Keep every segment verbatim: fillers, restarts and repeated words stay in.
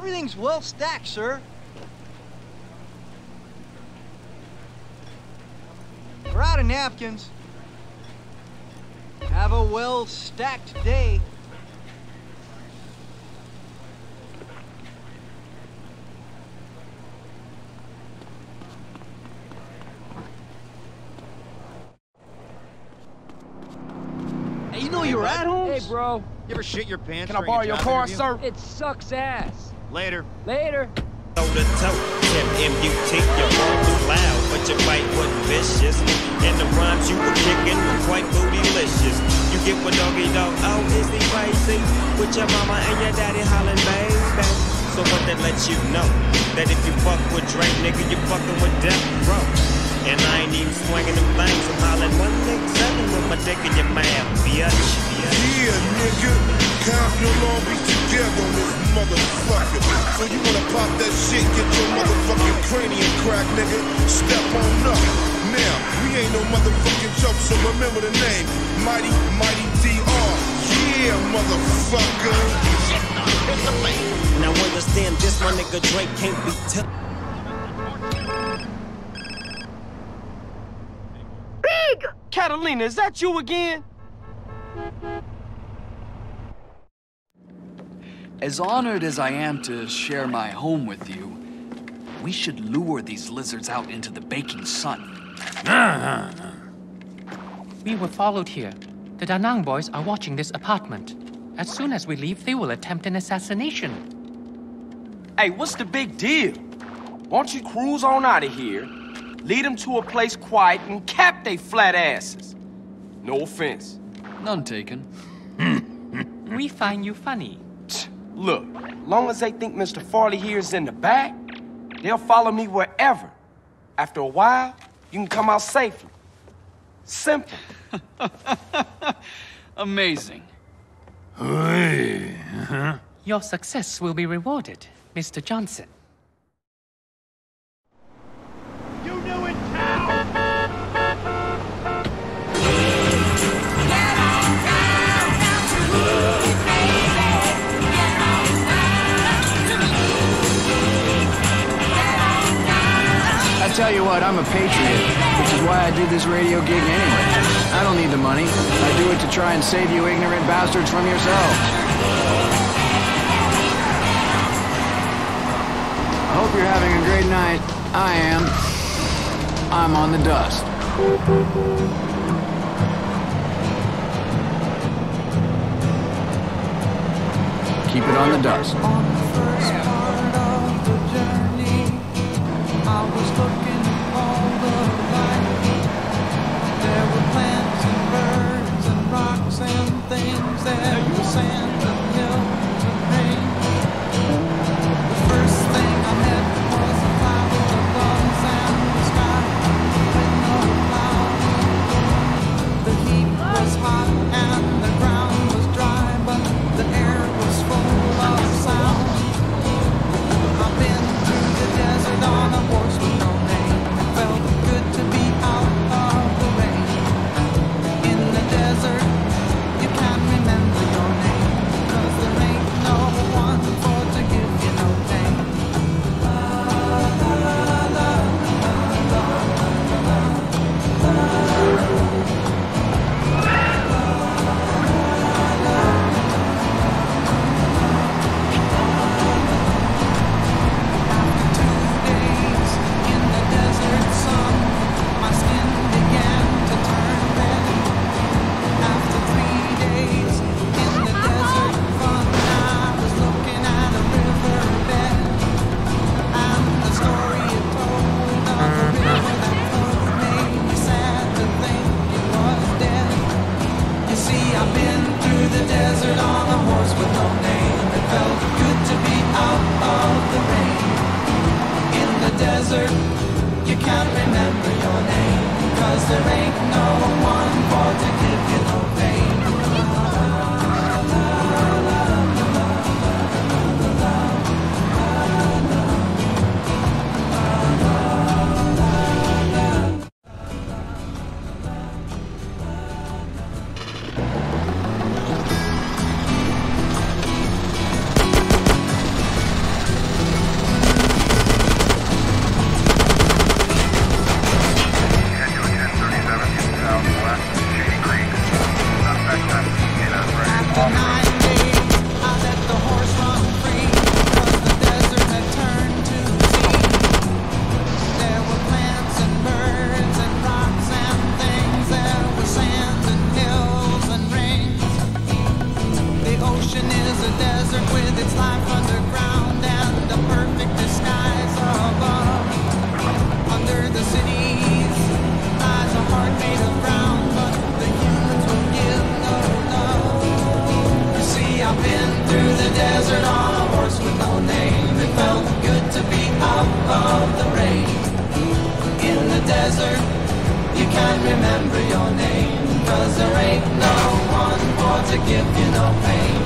Everything's well stacked, sir. We're out of napkins. Have a well-stacked day. Hey, you know you were at home? Hey, bro. You ever shit your pants? Can I borrow your car, sir? It sucks ass. Later. Later. Toe to toe, M U T, your arm was loud, but your bite wasn't vicious. And the rhymes you were kicking were quite bootylicious. You get what doggy dog, oh, is he crazy? With your mama and your daddy hollering, baby. So what that lets you know? That if you fuck with Drake, nigga, you fucking with Death Row. And I ain't even swinging them things, I'm hollering one eight seven with my dick in your mouth, bitch. Yeah, nigga, Compton all be together on this motherfucker. So you wanna pop that shit, get your motherfucking cranium crack, nigga. Step on up. Now, we ain't no motherfucking joke, so remember the name. Mighty, Mighty D R. Yeah, motherfucker. Now understand this, my nigga Drake can't be took. Big! Catalina, is that you again? As honored as I am to share my home with you, we should lure these lizards out into the baking sun. We were followed here. The Da Nang boys are watching this apartment. As soon as we leave, they will attempt an assassination. Hey, what's the big deal? Why don't you cruise on out of here, lead them to a place quiet, and cap they flat asses? No offense. None taken. We find you funny. Look, long as they think Mister Farley here is in the back, they'll follow me wherever. After a while, you can come out safely. Simple. Amazing. Your success will be rewarded, Mister Johnson. You knew it, town! I tell you what, I'm a patriot, which is why I do this radio gig anyway. I don't need the money. I do it to try and save you ignorant bastards from yourselves. I hope you're having a great night. I am. I'm on the dust. Keep it on the dust. On the first part of the journey, I was looking all the light. There were plants and birds and rocks and things. There was sand and hills and rain. The first thing I met was a cloud of gulls and the sky with no clouds. The heat was hot and the ground was dry, but the air was full of sound. I've been through the desert on a horse with no name. It felt good to be out of the rain. In the desert, you can't remember your name, 'cause there ain't no one for to give you no pain. La, la, la, la, la, desert. You can't remember your name, 'cause there ain't no one for to give you no pain.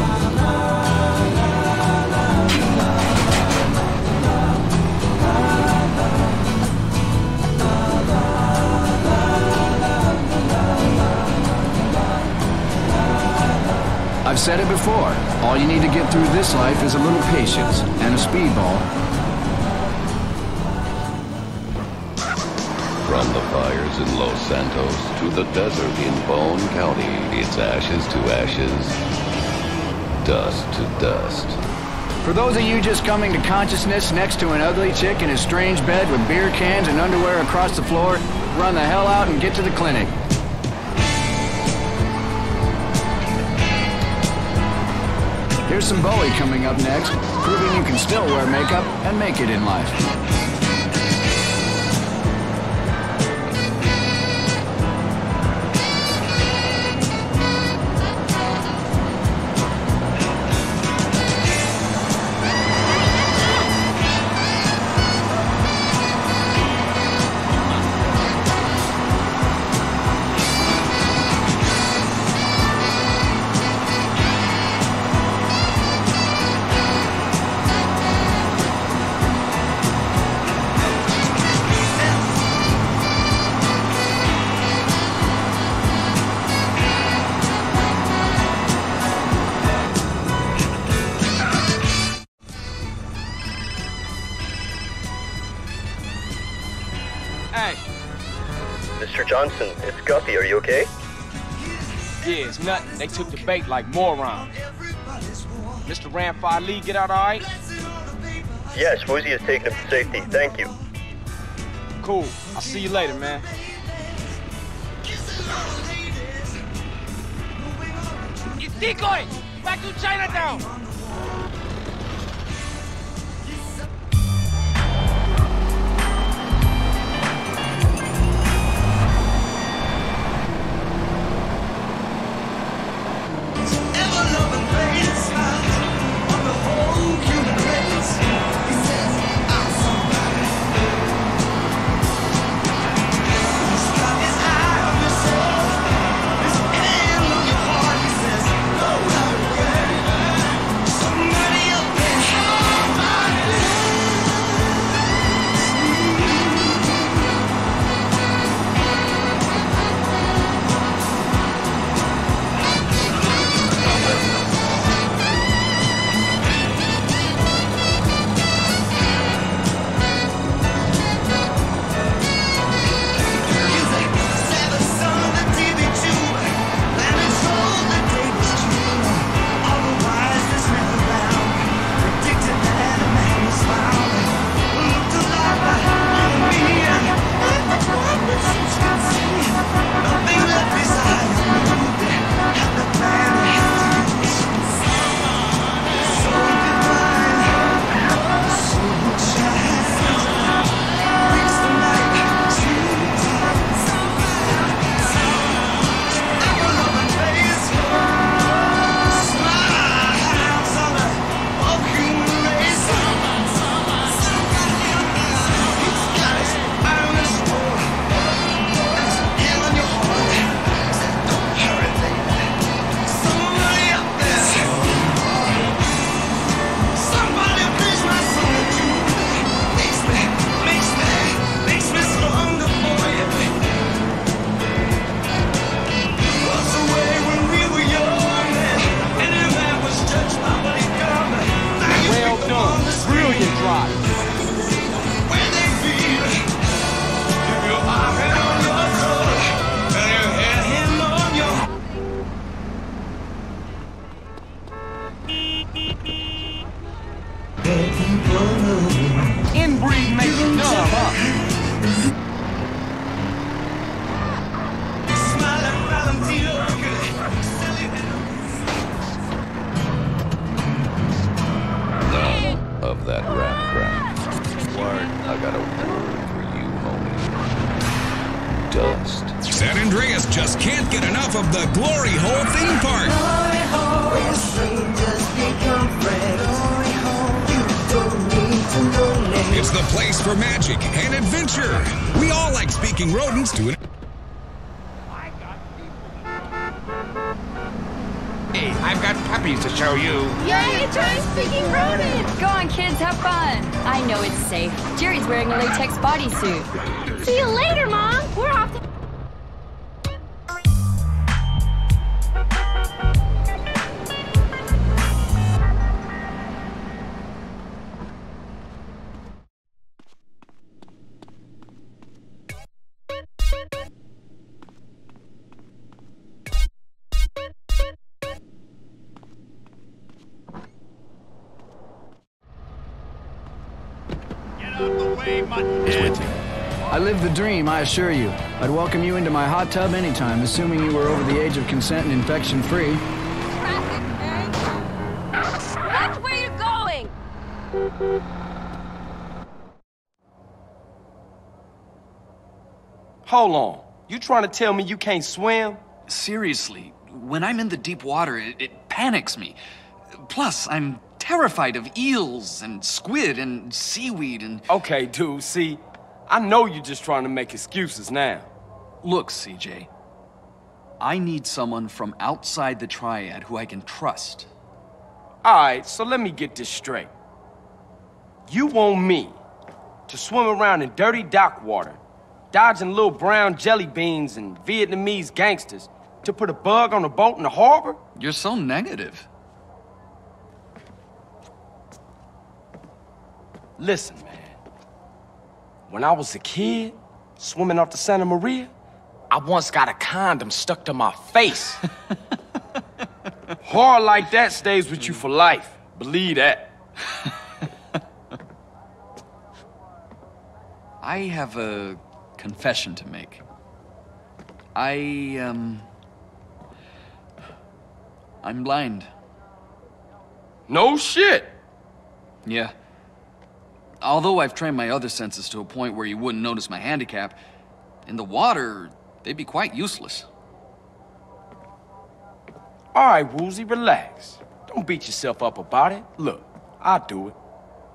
I've said it before. All you need to get through this life is a little patience and a speedball. From the fires in Los Santos to the desert in Bone County, it's ashes to ashes, dust to dust. For those of you just coming to consciousness next to an ugly chick in a strange bed with beer cans and underwear across the floor, run the hell out and get to the clinic. Here's some Bowie coming up next, proving you can still wear makeup and make it in life. Mister Johnson, it's Guppy. Are you okay? Yeah, it's nothing. They took the bait like morons. Mister Ramfire Lee, get out all right? Yes, Woozy has taken him to safety. Thank you. Cool. I'll see you later, man. It's decoy! Back to Chinatown! Inbreed makes you dumb, huh? None of that rap crap. Word. I got a word for you, homie. Dust. San Andreas just can't get enough of the Glory Hole theme park. Glory hole, where strangers become friends. Glory hole, you don't need to know names. It's the place for magic and adventure. We all like speaking rodents to it. Hey, I've got puppies to show you. Yay, try speaking rodent! Go on, kids, have fun. I know it's safe. Jerry's wearing a latex bodysuit. See you later, Mom. We're off to... I live the dream, I assure you. I'd welcome you into my hot tub anytime, assuming you were over the age of consent and infection-free. Watch where you're going! Hold on. You trying to tell me you can't swim? Seriously, when I'm in the deep water, it, it panics me. Plus, I'm terrified of eels and squid and seaweed and... Okay, dude, see, I know you're just trying to make excuses now. Look, C J, I need someone from outside the triad who I can trust. All right, so let me get this straight. You want me to swim around in dirty dock water, dodging little brown jelly beans and Vietnamese gangsters to put a bug on a boat in the harbor? You're so negative. Listen, man. When I was a kid, swimming off the Santa Maria, I once got a condom stuck to my face. Horror like that stays with you for life. Believe that. I have a confession to make. I, um... I'm blind. No shit! Yeah. Although I've trained my other senses to a point where you wouldn't notice my handicap, in the water, they'd be quite useless. All right, Woozy, relax. Don't beat yourself up about it. Look, I'll do it.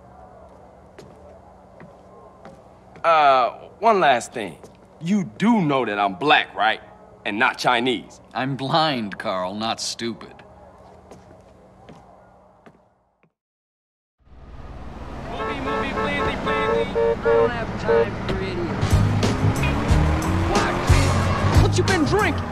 Uh, one last thing. You do know that I'm black, right? And not Chinese. I'm blind, Carl, not stupid. Movie, movie, pleasey, pleasey. I don't have time for idiots. What? What you been drinking?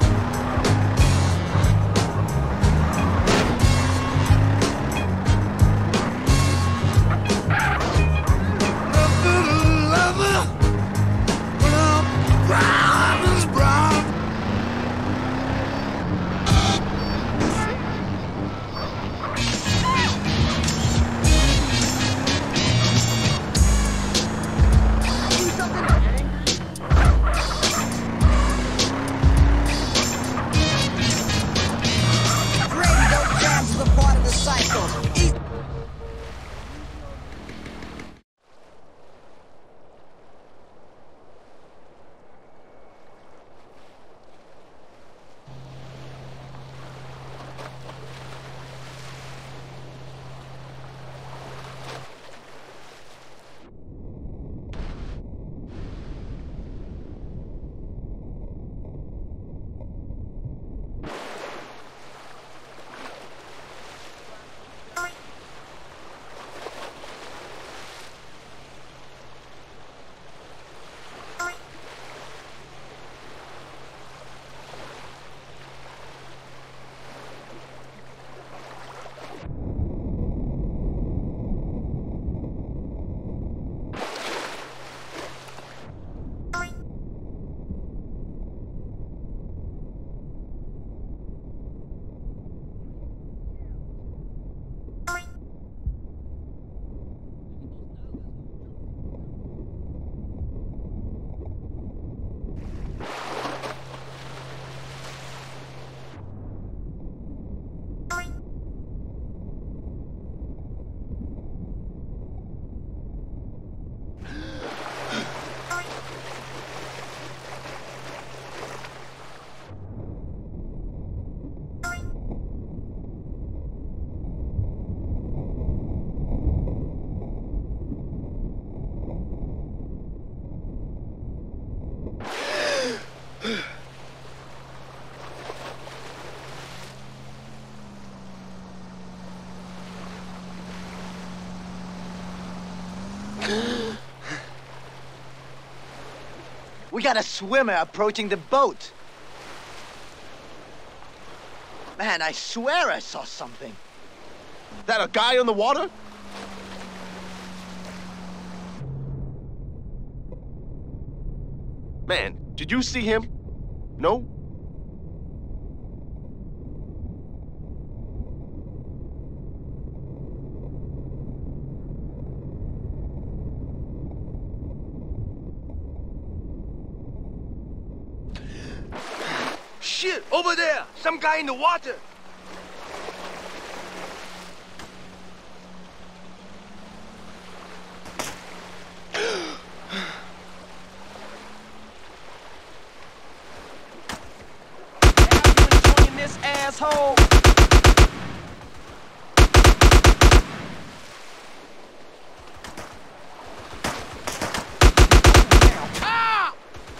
We got a swimmer approaching the boat. Man, I swear I saw something. That a guy on the water? Man, did you see him? No? Shit, over there! Some guy in the water! This asshole! Ah!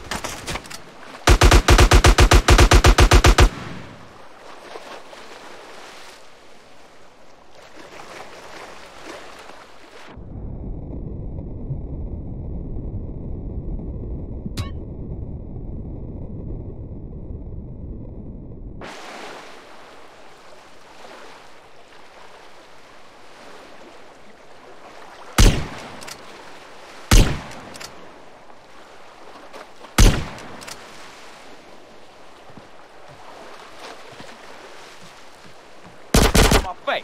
My face.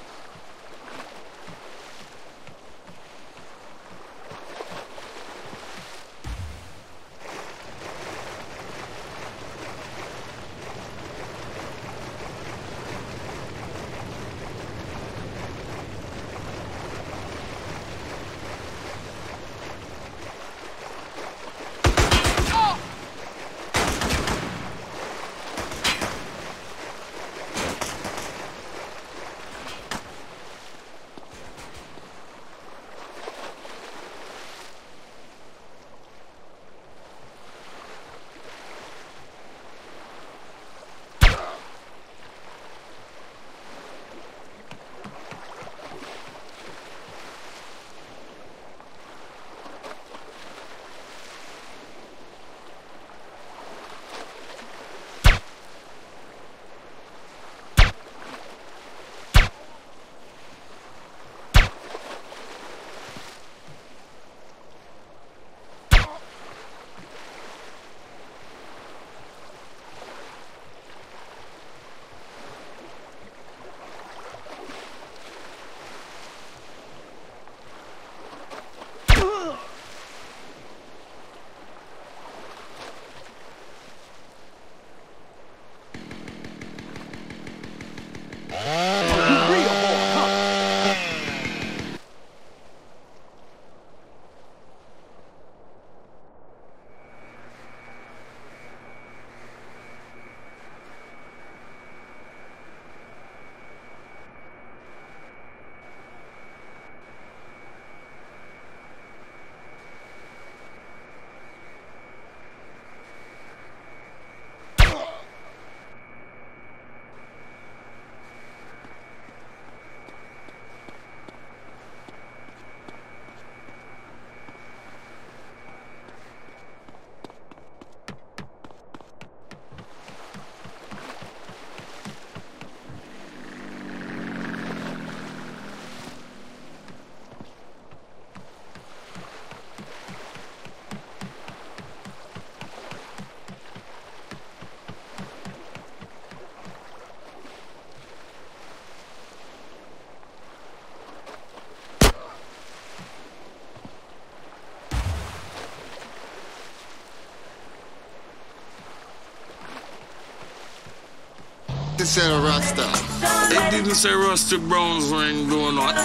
It said a Rasta. It didn't say Rusty Brown's ring doing what?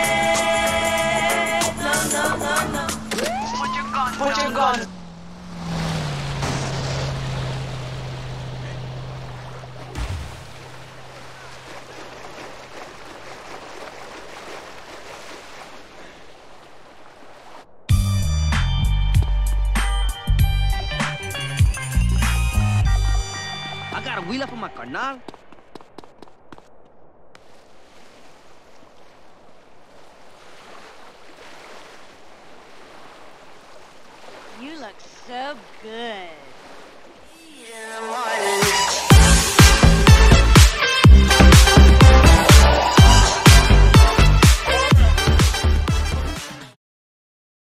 Put your gun. Put your gun. pila pa my carnal. You look so good.